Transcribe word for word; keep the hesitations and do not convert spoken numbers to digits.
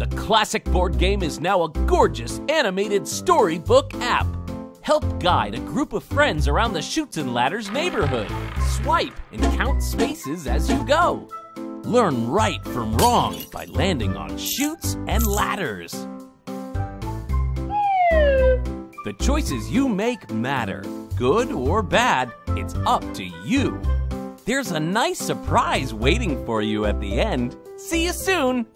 The classic board game is now a gorgeous animated storybook app. Help guide a group of friends around the Chutes and Ladders neighborhood. Swipe and count spaces as you go. Learn right from wrong by landing on chutes and ladders. The choices you make matter. Good or bad, it's up to you. There's a nice surprise waiting for you at the end. See you soon!